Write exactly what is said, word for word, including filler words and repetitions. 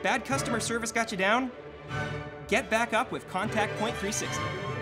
Bad customer service got you down? Get back up with Contact Point three sixty.